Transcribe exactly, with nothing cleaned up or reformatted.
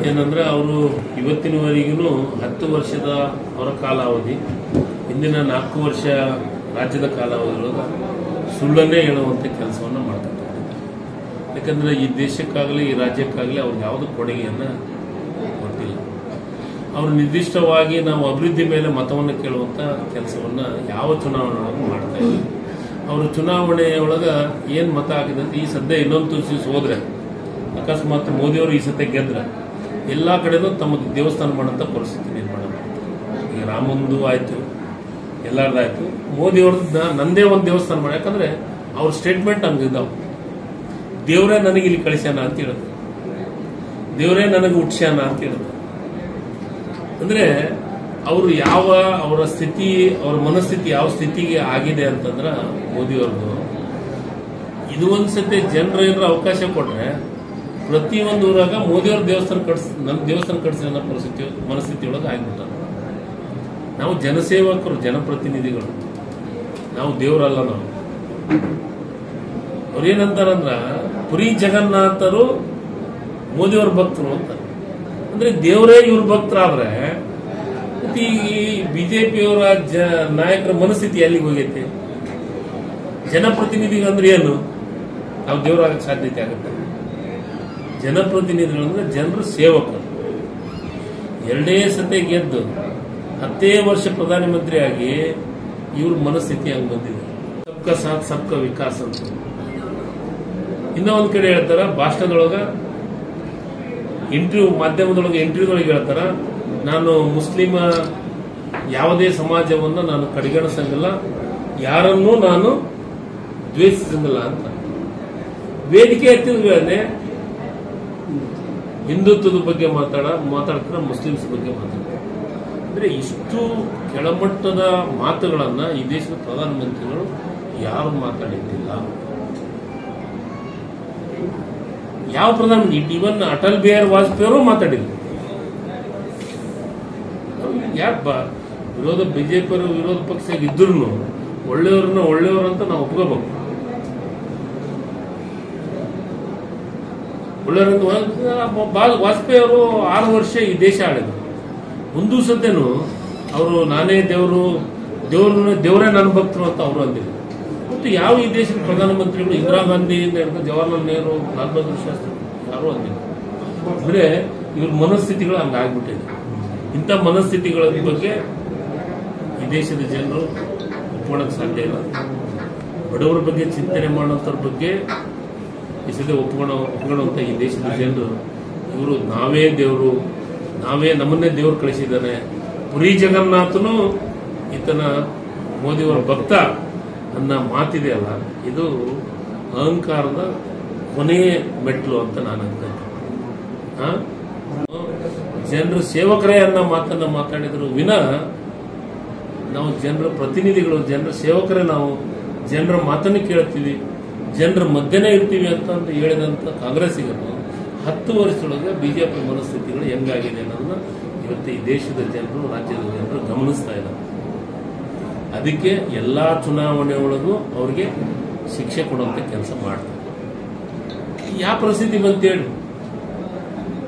ಏನಂದ್ರೆ ಅವರು ಇವತ್ತಿನವರೆಗೂ ಹತ್ತು ವರ್ಷದ ಅವರ ಕಾಲಾವಧಿ, ಹಿಂದಿನ ನಾಲ್ಕು ವರ್ಷ ರಾಜ್ಯದ ಕಾಲಾವಧಿಯೊಳಗೆ ಸುಳ್ಳನ್ನೇ ಹೇಳುವಂಥ ಕೆಲಸವನ್ನು ಮಾಡ್ತಾರೆ. ಯಾಕಂದರೆ ಈ ದೇಶಕ್ಕಾಗಲಿ ಈ ರಾಜ್ಯಕ್ಕಾಗಲಿ ಅವ್ರಿಗೆ ಯಾವುದೇ ಕೊಡುಗೆಯನ್ನು ಕೊಟ್ಟಿಲ್ಲ. ಅವರು ನಿರ್ದಿಷ್ಟವಾಗಿ ನಾವು ಅಭಿವೃದ್ಧಿ ಮೇಲೆ ಮತವನ್ನು ಕೇಳುವಂಥ ಕೆಲಸವನ್ನು ಯಾವ ಚುನಾವಣೆ ಒಳಗೆ ಮಾಡ್ತಾ ಇದ್ದೀವಿ. ಅವರು ಚುನಾವಣೆಯೊಳಗೆ ಏನು ಮತ ಆಗಿದೆ ಈ ಸದ್ಯ ಇನ್ನೊಂದು ತುಳಸಿ ಹೋದ್ರೆ ಅಕಸ್ಮಾತ್ ಮೋದಿಯವರು ಈ ಸತ್ಯ ಗೆದ್ರೆ ಎಲ್ಲ ಕಡೆನೂ ತಮ್ಮ ದೇವಸ್ಥಾನ ಮಾಡೋಂಥ ಪರಿಸ್ಥಿತಿ ನಿರ್ಮಾಣ ಮಾಡ್ತಾರೆ. ಈಗ ರಾಮಂದು ಆಯಿತು, ಎಲ್ಲರದಾಯ್ತು, ಮೋದಿಯವ್ರದ್ದು ನಂದೇ ಒಂದು ದೇವಸ್ಥಾನ ಮಾಡಿ. ಯಾಕಂದ್ರೆ ಅವ್ರ ಸ್ಟೇಟ್ಮೆಂಟ್ ಹಂಗಿದ್ದಾವೆ, ದೇವರೇ ನನಗೆ ಇಲ್ಲಿ ಕಳಿಸ್ಯಾನ ಅಂತ ಹೇಳುತ್ತೆ, ದೇವರೇ ನನಗೆ ಹುಟ್ಸ್ಯಾನ ಅಂತ ಹೇಳುತ್ತೆ. ಅಂದ್ರೆ ಅವರು ಯಾವ ಅವರ ಸ್ಥಿತಿ, ಅವರ ಮನಸ್ಥಿತಿ ಯಾವ ಸ್ಥಿತಿಗೆ ಆಗಿದೆ ಅಂತಂದ್ರ ಮೋದಿಯವ್ರದ್ದು. ಇದು ಒಂದ್ಸತಿ ಜನರು ಏನಾರ ಅವಕಾಶ ಕೊಟ್ರೆ ಪ್ರತಿಯೊಂದು ಊರಾಗ ಮೋದಿಯವ್ರ ದೇವಸ್ಥಾನ ಕಟ್ಸ್ ನನ್ನ ದೇವಸ್ಥಾನ ಕಟ್ಸಿ ಅನ್ನೋ ಪರಿಸ್ಥಿತಿ ಮನಸ್ಥಿತಿ ಒಳಗೆ ಆಗ್ಬಿಟ್ಟಾರೆ. ನಾವು ಜನಸೇವಕರು, ಜನಪ್ರತಿನಿಧಿಗಳು, ನಾವು ದೇವರಲ್ಲ. ನಾವು ಅವ್ರು ಏನಂತಾರಂದ್ರ ಪುರಿ ಜಗನ್ನಾಥರು ಮೋದಿಯವ್ರ ಭಕ್ತರು ಅಂತಾರೆ. ಅಂದ್ರೆ ದೇವರೇ ಇವ್ರ ಭಕ್ತರಾದ್ರೆ ಈ ಬಿಜೆಪಿಯವರ ಜ ನಾಯಕರ ಮನಸ್ಥಿತಿ ಎಲ್ಲಿಗೆ ಹೋಗೈತೆ? ಜನಪ್ರತಿನಿಧಿಗಳಂದ್ರೆ ಏನು? ನಾವು ದೇವರಾಗಕ್ಕೆ ಸಾಧ್ಯತೆ ಆಗುತ್ತೆ? ಜನಪ್ರತಿನಿಧಿಗಳಂದ್ರೆ ಜನರ ಸೇವಕರು. ಎರಡೇ ಸತೆ ಗೆದ್ದು ಹತ್ತೇ ವರ್ಷ ಪ್ರಧಾನಮಂತ್ರಿ ಆಗಿ ಇವ್ರ ಮನಸ್ಥಿತಿ ಹಂಗೆ ಬಂದಿದೆ. ಸಬ್ಕಾ ಸಾಥ್ ಸಬ್ಕಾ ವಿಕಾಸ್ ಅಂತ. ಇನ್ನೂ ಒಂದ್ ಕಡೆ ಹೇಳ್ತಾರ, ಭಾಷಣದೊಳಗ ಇಂಟರ್ವ್ಯೂ ಮಾಧ್ಯಮದೊಳಗೆ ಇಂಟರ್ವ್ಯೂದೊಳಗೆ ಹೇಳ್ತಾರ, ನಾನು ಮುಸ್ಲಿಮ ಯಾವುದೇ ಸಮಾಜವನ್ನ ನಾನು ಕಡೆಗಣಿಸಂಗಿಲ್ಲ, ಯಾರನ್ನೂ ನಾನು ದ್ವೇಷಿಸಂಗಿಲ್ಲ ಅಂತ. ವೇದಿಕೆ ಎತ್ತಿದ್ರೆ ಹಿಂದುತ್ವದ ಬಗ್ಗೆ ಮಾತಾಡ ಮಾತಾಡ್ತಾರೆ, ಮುಸ್ಲಿಮ್ಸ್ ಬಗ್ಗೆ ಮಾತಾಡ್ತಾರೆ. ಅಂದ್ರೆ ಇಷ್ಟು ಕೆಳಮಟ್ಟದ ಮಾತುಗಳನ್ನ ಈ ದೇಶದ ಪ್ರಧಾನಮಂತ್ರಿಗಳು ಯಾರು ಮಾತಾಡಿದ್ದಿಲ್ಲ. ಯಾವ ಪ್ರಧಾನಮಂತ್ರಿ, ಇವನ್ ಅಟಲ್ ಬಿಹಾರಿ ವಾಜಪೇಯಿ ಅವರು ಮಾತಾಡಿದ್ರು. ಯಾಕೆ ವಿರೋಧ ಬಿಜೆಪಿಯವರು ವಿರೋಧ ಪಕ್ಷ ಇದ್ರು ಒಳ್ಳೆಯವ್ರನ್ನ ಒಳ್ಳೆಯವರು ಅಂತ ನಾವು ಒಪ್ಕೋಬೇಕು. ಒಳ್ಳೆಯವ್ರ ವಾಜಪೇಯಿ ಅವರು ಆರು ವರ್ಷ ಈ ದೇಶ ಆಳಿದ್ರು. ಒಂದು ಸದ್ಯನು ಅವರು ನಾನೇ ದೇವರು, ದೇವ್ರ ದೇವರೇ ನನ್ನ ಭಕ್ತರು ಅಂತ ಅವರು ಅಂದಿದ್ರು. ಮತ್ತು ಯಾವ ಈ ದೇಶದ ಪ್ರಧಾನಮಂತ್ರಿಗಳು ಇಂದಿರಾ ಗಾಂಧಿಯಿಂದ ಹಿಡಿದು ಜವಾಹರ್ಲಾಲ್ ನೆಹರು, ಲಾಲ್ ಬಹದ್ದೂರ್ ಶಾಸ್ತ್ರಿ ಯಾರು ಅಂದಿದ್ರು. ಅಂದ್ರೆ ಇವ್ರ ಮನಸ್ಥಿತಿಗಳು ಹಂಗಾಗ್ಬಿಟ್ಟಿದೆ. ಇಂಥ ಮನಸ್ಥಿತಿಗಳ ಬಗ್ಗೆ ಈ ದೇಶದ ಜನರು ಒಪ್ಕೊಳ್ಳೋಕೆ ಸಾಧ್ಯ ಇಲ್ಲ. ಬಡವರ ಬಗ್ಗೆ ಚಿಂತನೆ ಮಾಡೋಂಥವ್ರ ಬಗ್ಗೆ ಈ ಸದ್ಯ ಒಪ್ಕೊಳ್ಳೋ ಒಪ್ಕೊಳ್ಳುವಂಥ ಈ ದೇಶದ ಜನರು ಇವರು ನಾವೇ ದೇವರು, ನಾವೇ ನಮ್ಮನ್ನೇ ದೇವರು ಕಳಿಸಿದ್ದಾನೆ, ಪುರಿ ಜಗನ್ನಾಥನು ಈತನ ಮೋದಿಯವರ ಭಕ್ತ ಅನ್ನೋ ಮಾತಿದೆಯಲ್ಲ, ಇದು ಅಹಂಕಾರದ ಕೊನೆಯ ಮೆಟ್ಲು ಅಂತ ನಾನು ಅನ್ಕೊಂತೀನಿ. ಜನರ ಸೇವಕರೇ ಅನ್ನೋ ಮಾತನ್ನ ಮಾತಾಡಿದ್ರು ವಿನ ನಾವು ಜನರ ಪ್ರತಿನಿಧಿಗಳು, ಜನರ ಸೇವಕರೇ, ನಾವು ಜನರ ಮಾತನ್ನು ಕೇಳ್ತೀವಿ, ಜನರ ಮಧ್ಯನೇ ಇರ್ತೀವಿ ಅಂತ ಹೇಳಿದಂತ ಕಾಂಗ್ರೆಸ್ಸಿಗರು ಹತ್ತು ವರ್ಷದೊಳಗೆ ಬಿಜೆಪಿ ಮನಸ್ಥಿತಿಗಳು ಹೆಂಗಾಗಿದೆ ಅನ್ನೋದನ್ನ ಇವತ್ತು ಈ ದೇಶದ ಜನರು, ರಾಜ್ಯದ ಜನರು ಗಮನಿಸ್ತಾ ಇದ್ದಾರೆ. ಅದಕ್ಕೆ ಎಲ್ಲಾ ಚುನಾವಣೆ ಒಳಗೂ ಅವ್ರಿಗೆ ಶಿಕ್ಷೆ ಕೊಡುವಂತ ಕೆಲಸ ಮಾಡ್ತಾರೆ. ಯಾವ ಪರಿಸ್ಥಿತಿ ಬಂತೇಳಿ